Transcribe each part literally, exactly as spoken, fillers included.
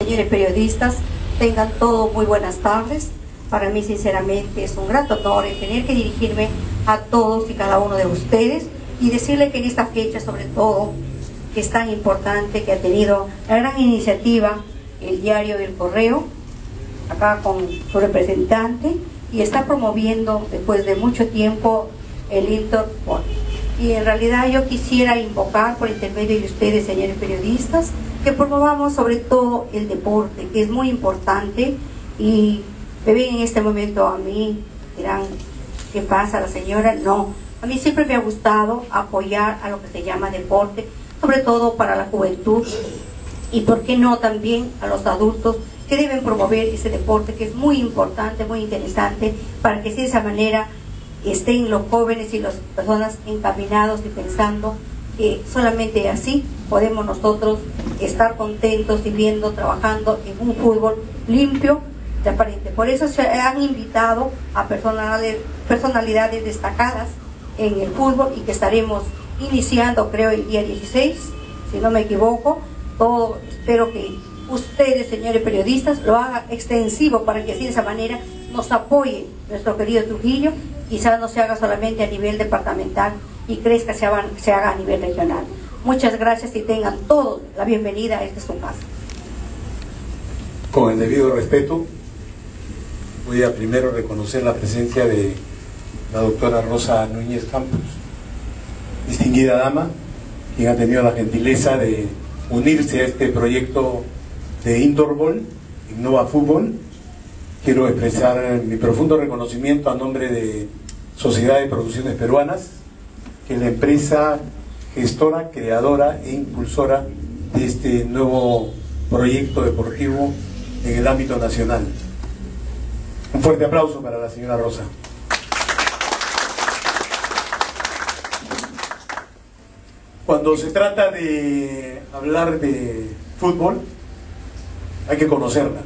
Señores periodistas, tengan todos muy buenas tardes. Para mí, sinceramente, es un gran honor el tener que dirigirme a todos y cada uno de ustedes y decirle que en esta fecha, sobre todo, que es tan importante, que ha tenido la gran iniciativa el diario El Correo, acá con su representante, y está promoviendo después de mucho tiempo el Intersport. Y en realidad yo quisiera invocar por intermedio de ustedes, señores periodistas, que promovamos sobre todo el deporte, que es muy importante. Y me ven en este momento a mí, dirán, ¿qué pasa la señora? No, a mí siempre me ha gustado apoyar a lo que se llama deporte, sobre todo para la juventud, y por qué no también a los adultos que deben promover ese deporte, que es muy importante, muy interesante, para que de esa manera estén los jóvenes y las personas encaminados y pensando que solamente así podemos nosotros estar contentos y viendo, trabajando en un fútbol limpio, transparente. Por eso se han invitado a personales, personalidades destacadas en el fútbol, y que estaremos iniciando, creo, el día dieciséis, si no me equivoco. Todo, espero que ustedes, señores periodistas, lo hagan extensivo para que así de esa manera nos apoye nuestro querido Trujillo. Quizás no se haga solamente a nivel departamental y crezca, se haga, se haga a nivel regional. Muchas gracias y tengan todos la bienvenida a este su casa. Con el debido respeto, voy a primero reconocer la presencia de la doctora Rosa Núñez Campos, distinguida dama, quien ha tenido la gentileza de unirse a este proyecto de Indoor Ball, Innova Fútbol. Quiero expresar mi profundo reconocimiento a nombre de Sociedad de Producciones Peruanas, que es la empresa gestora, creadora e impulsora de este nuevo proyecto deportivo en el ámbito nacional. Un fuerte aplauso para la señora Rosa. Cuando se trata de hablar de fútbol, hay que conocerla.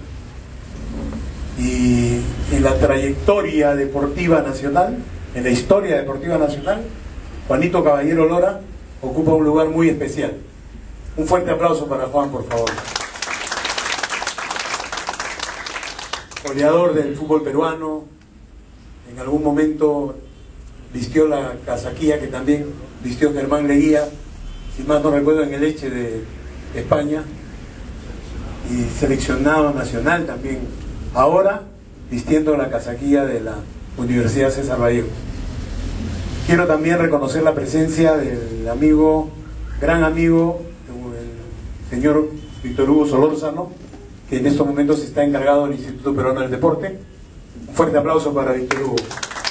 Y en la trayectoria deportiva nacional, en la historia deportiva nacional, Juanito Caballero Lora ocupa un lugar muy especial. Un fuerte aplauso para Juan, por favor. Goleador del fútbol peruano, en algún momento vistió la casaquilla que también vistió Germán Leguía, si más no recuerdo, en el Elche de España, y seleccionado nacional también, ahora vistiendo la casaquilla de la Universidad César Vallejo. Quiero también reconocer la presencia del amigo, gran amigo, el señor Víctor Hugo Solórzano, que en estos momentos está encargado del Instituto Peruano del Deporte. Un fuerte aplauso para Víctor Hugo.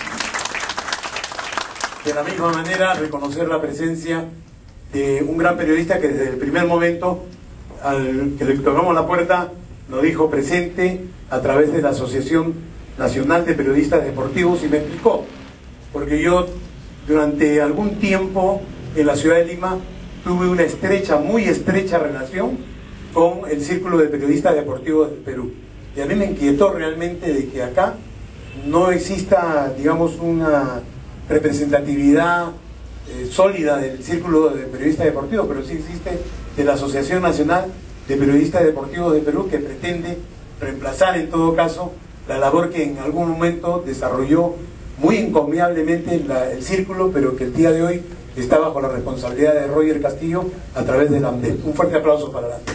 De la misma manera, reconocer la presencia de un gran periodista que desde el primer momento al que le tocamos la puerta nos dijo presente a través de la Asociación Nacional de Periodistas Deportivos, y me explicó, porque yo durante algún tiempo en la ciudad de Lima tuve una estrecha, muy estrecha relación con el Círculo de Periodistas Deportivos del Perú, y a mí me inquietó realmente de que acá no exista, digamos, una representatividad eh, sólida del Círculo de Periodistas Deportivos, pero sí existe de la Asociación Nacional de Periodistas Deportivos de Perú, que pretende reemplazar en todo caso la labor que en algún momento desarrolló muy encomiablemente la, el Círculo, pero que el día de hoy está bajo la responsabilidad de Roger Castillo a través de la AMDEP. Un fuerte aplauso para la AMDEP.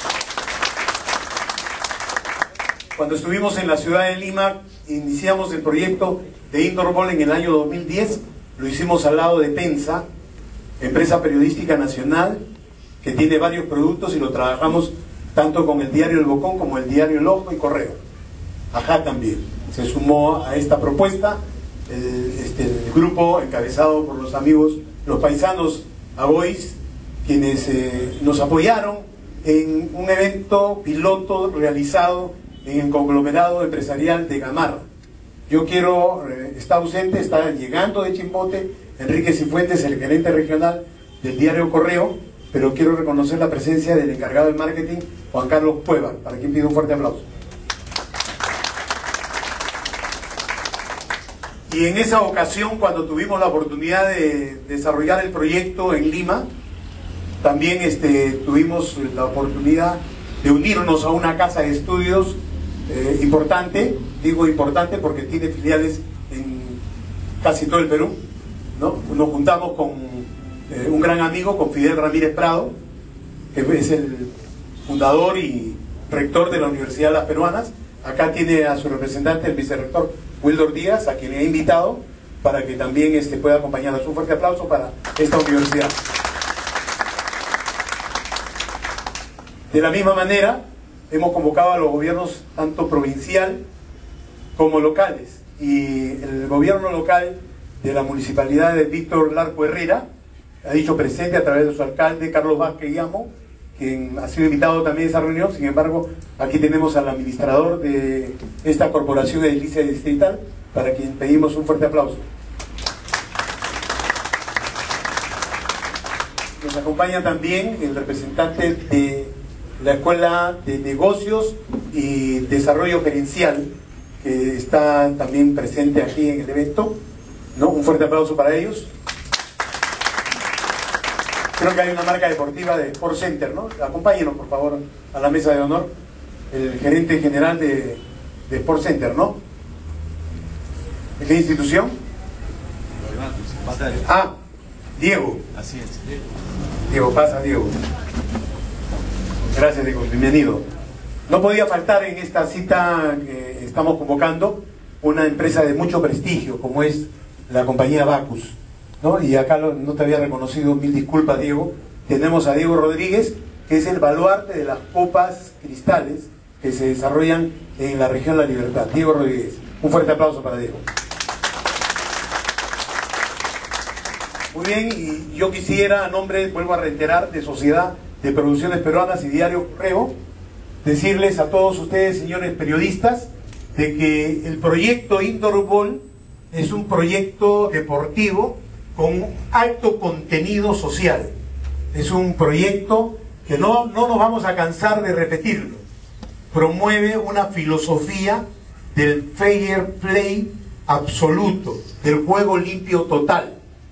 Cuando estuvimos en la ciudad de Lima, iniciamos el proyecto de Indoor Ball en el año dos mil diez, lo hicimos al lado de Pensa, empresa periodística nacional, que tiene varios productos, y lo trabajamos tanto con el diario El Bocón como el diario El Ojo y Correo. Ajá también se sumó a esta propuesta el, este, el grupo encabezado por los amigos, los paisanos Abois, quienes eh, nos apoyaron en un evento piloto realizado en el conglomerado empresarial de Gamarra. Yo quiero, eh, está ausente, está llegando de Chimbote, Enrique Cifuentes, el gerente regional del diario Correo, pero quiero reconocer la presencia del encargado de marketing, Juan Carlos Cueva, para quien pido un fuerte aplauso. Y en esa ocasión, cuando tuvimos la oportunidad de desarrollar el proyecto en Lima, también este, tuvimos la oportunidad de unirnos a una casa de estudios eh, importante, digo importante porque tiene filiales en casi todo el Perú, ¿no? Nos juntamos con eh, un gran amigo, con Fidel Ramírez Prado, que es el fundador y rector de la Universidad de las Peruanas. Acá tiene a su representante, el vicerrector Wildor Díaz, a quien le he invitado para que también este, pueda acompañarnos. Un fuerte aplauso para esta universidad. De la misma manera, hemos convocado a los gobiernos tanto provincial como locales, y el gobierno local de la municipalidad de Víctor Larco Herrera ha dicho presente a través de su alcalde Carlos Vázquez Llamo, quien ha sido invitado también a esa reunión. Sin embargo, aquí tenemos al administrador de esta corporación edilicia distrital, para quien pedimos un fuerte aplauso. Nos acompaña también el representante de la Escuela de Negocios y Desarrollo Gerencial, que está también presente aquí en el evento, ¿no? Un fuerte aplauso para ellos. Creo que hay una marca deportiva de Sport Center, ¿no? Acompáñenos, por favor, a la mesa de honor, el gerente general de, de Sport Center, ¿no? ¿De qué institución? Ah, Diego. Así es. Diego, pasa, Diego. Gracias, Diego, bienvenido. No podía faltar en esta cita que estamos convocando una empresa de mucho prestigio, como es la compañía Bacus, ¿no? Y acá lo, no te había reconocido, mil disculpas, Diego. Tenemos a Diego Rodríguez, que es el baluarte de las copas cristales que se desarrollan en la región La Libertad. Diego Rodríguez, un fuerte aplauso para Diego. Muy bien, y yo quisiera, a nombre, vuelvo a reiterar, de Sociedad de Producciones Peruanas y Diario Correo, decirles a todos ustedes, señores periodistas, de que el proyecto Indoor Ball es un proyecto deportivo con alto contenido social. Es un proyecto que no, no nos vamos a cansar de repetirlo. Promueve una filosofía del fair play absoluto, del juego limpio total.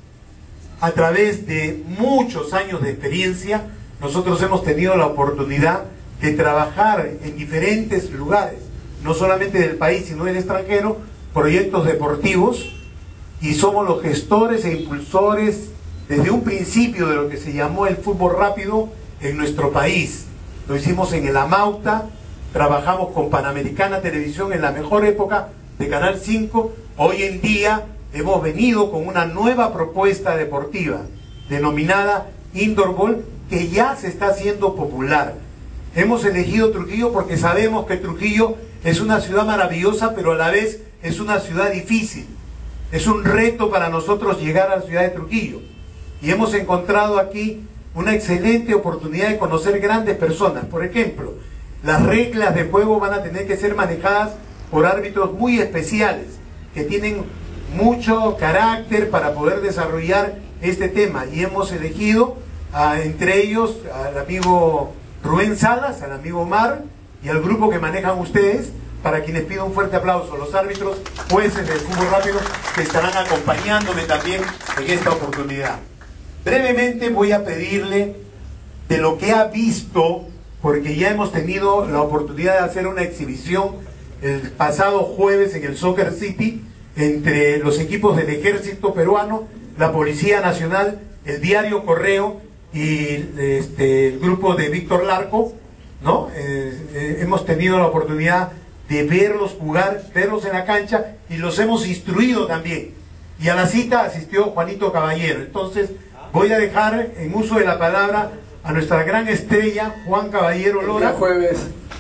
A través de muchos años de experiencia, nosotros hemos tenido la oportunidad de trabajar en diferentes lugares, no solamente del país, sino del extranjero, proyectos deportivos, y somos los gestores e impulsores desde un principio de lo que se llamó el fútbol rápido en nuestro país. Lo hicimos en el Amauta, trabajamos con Panamericana Televisión en la mejor época de Canal cinco. Hoy en día hemos venido con una nueva propuesta deportiva denominada Indoor Ball, que ya se está haciendo popular. Hemos elegido Trujillo porque sabemos que Trujillo es una ciudad maravillosa, pero a la vez es una ciudad difícil. Es un reto para nosotros llegar a la ciudad de Trujillo. Y hemos encontrado aquí una excelente oportunidad de conocer grandes personas. Por ejemplo, las reglas de juego van a tener que ser manejadas por árbitros muy especiales, que tienen mucho carácter para poder desarrollar este tema. Y hemos elegido, a, entre ellos, al amigo Rubén Salas, al amigo Omar y al grupo que manejan ustedes, para quienes pido un fuerte aplauso. Los árbitros, jueces del fútbol rápido, que estarán acompañándome también en esta oportunidad. Brevemente voy a pedirle de lo que ha visto, porque ya hemos tenido la oportunidad de hacer una exhibición el pasado jueves en el Soccer City entre los equipos del Ejército Peruano, la Policía Nacional, el Diario Correo y este, el grupo de Víctor Larco, ¿no? Eh, eh, hemos tenido la oportunidad de verlos jugar, verlos en la cancha, y los hemos instruido también. Y a la cita asistió Juanito Caballero. Entonces voy a dejar en uso de la palabra a nuestra gran estrella, Juan Caballero Lora. El jueves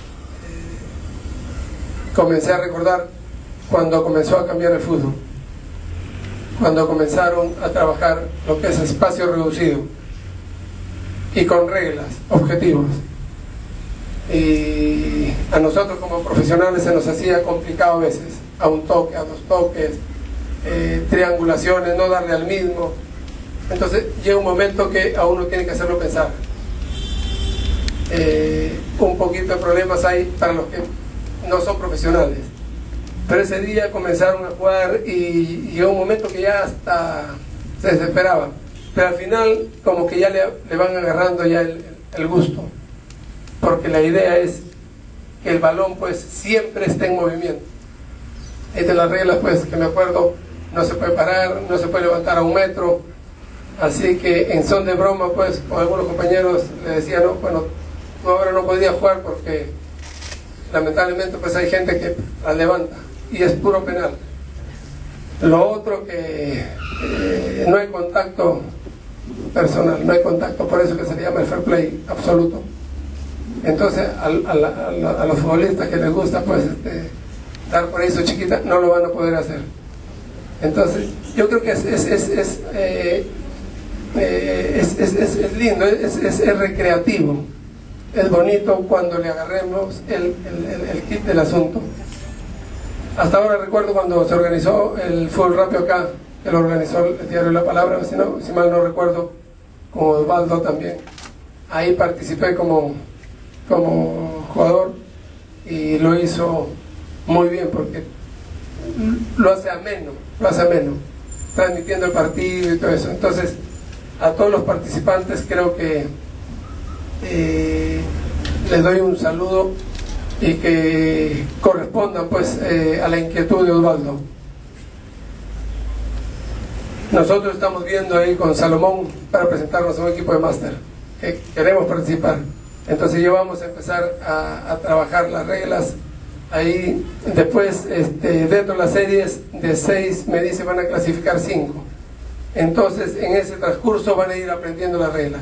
comencé a recordar cuando comenzó a cambiar el fútbol, cuando comenzaron a trabajar lo que es espacio reducido y con reglas, objetivos. Y a nosotros como profesionales se nos hacía complicado a veces, a un toque, a dos toques, eh, triangulaciones, no darle al mismo. Entonces llega un momento que a uno tiene que hacerlo pensar. Eh, un poquito de problemas hay para los que no son profesionales, pero ese día comenzaron a jugar y llegó un momento que ya hasta se desesperaban, pero al final como que ya le, le van agarrando ya el, el gusto. porque la idea es que el balón pues siempre esté en movimiento. Es de las reglas pues que me acuerdo, no se puede parar, no se puede levantar a un metro, así que en son de broma pues con algunos compañeros le decían, no, bueno, tú ahora no podías jugar porque lamentablemente pues hay gente que la levanta y es puro penal. Lo otro que eh, no hay contacto personal, no hay contacto, por eso que se le llama el fair play absoluto. Entonces a, a, la, a, la, a los futbolistas que les gusta pues este, dar por ahí su chiquita, no lo van a poder hacer. Entonces yo creo que es, es, es, es, eh, eh, es, es, es, es lindo, es, es, es recreativo, es bonito cuando le agarremos el, el, el, el kit del asunto. Hasta ahora recuerdo cuando se organizó el fútbol rápido acá, que lo organizó el diario La Palabra, si, no, si mal no recuerdo, con Osvaldo también. Ahí participé como, como jugador y lo hizo muy bien porque lo hace ameno, lo hace ameno, transmitiendo el partido y todo eso. Entonces, a todos los participantes creo que eh, les doy un saludo y que correspondan pues eh, a la inquietud de Osvaldo. Nosotros estamos viendo ahí con Salomón para presentarnos a un equipo de máster que queremos participar, entonces ya vamos a empezar a, a trabajar las reglas ahí. Después este, dentro de las series de seis me dice van a clasificar cinco, entonces en ese transcurso van a ir aprendiendo las reglas.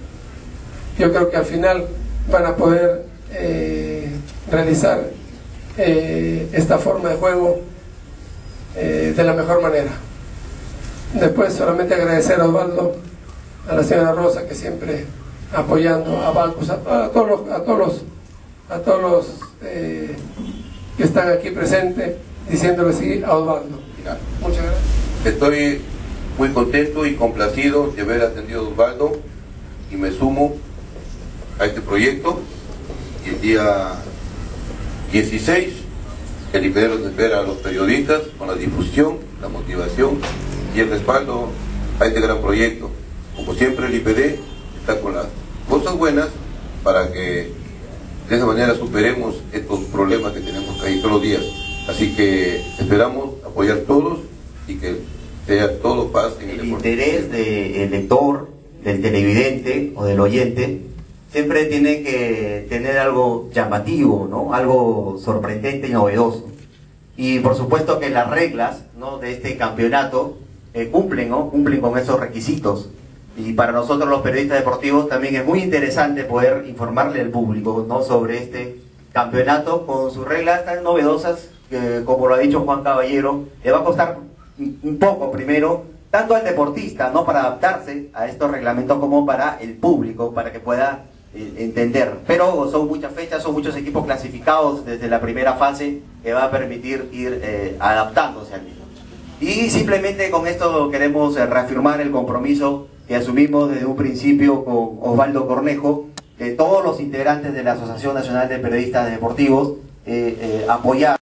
Yo creo que al final van a poder eh, realizar eh, esta forma de juego eh, de la mejor manera. Después solamente agradecer a Osvaldo, a la señora Rosa que siempre apoyando, a Bancos, a, a todos los, a todos los, a todos los eh, que están aquí presentes, diciéndole sí a Osvaldo. Muchas gracias. Estoy muy contento y complacido de haber atendido a Osvaldo y me sumo a este proyecto. Y el día dieciséis el I P D los espera a los periodistas con la difusión, la motivación y el respaldo a este gran proyecto. Como siempre el I P D está con las cosas buenas para que de esa manera superemos estos problemas que tenemos ahí todos los días. Así que esperamos apoyar todos y que sea todo paz en el, el interés del lector, del televidente o del oyente siempre tiene que tener algo llamativo, ¿no? Algo sorprendente y novedoso. Y por supuesto que las reglas, ¿no?, de este campeonato eh, cumplen, ¿no? cumplen con esos requisitos. Y para nosotros los periodistas deportivos también es muy interesante poder informarle al público, ¿no?, sobre este campeonato con sus reglas tan novedosas que, como lo ha dicho Juan Caballero, le va a costar un poco primero, tanto al deportista, ¿no?, para adaptarse a estos reglamentos, como para el público, para que pueda eh, entender. Pero son muchas fechas, son muchos equipos clasificados desde la primera fase que va a permitir ir eh, adaptándose al mismo. Y simplemente con esto queremos eh, reafirmar el compromiso que asumimos desde un principio con Osvaldo Cornejo, de todos los integrantes de la Asociación Nacional de Periodistas Deportivos, eh, eh, apoyar